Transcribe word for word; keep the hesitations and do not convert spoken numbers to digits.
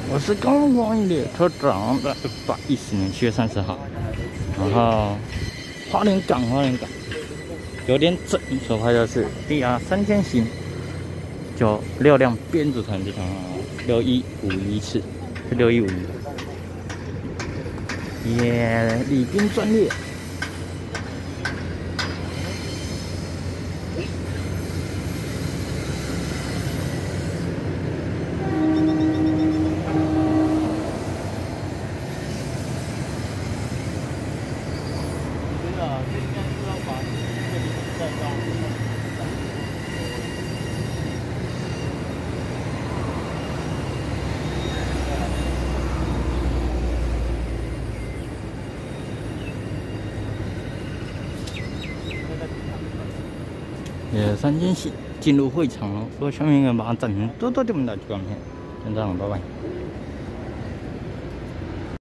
我是刚光列车长的一百一十年七月三十号，然后花莲港，花莲港九点整所拍的是 D R 三千型，就六辆编组成这场六一五一次，是六一五一，耶，礼宾专列。 也三间戏进入会场了，如果下面有人把它暂停，多多点我们的关片，先这样，拜拜。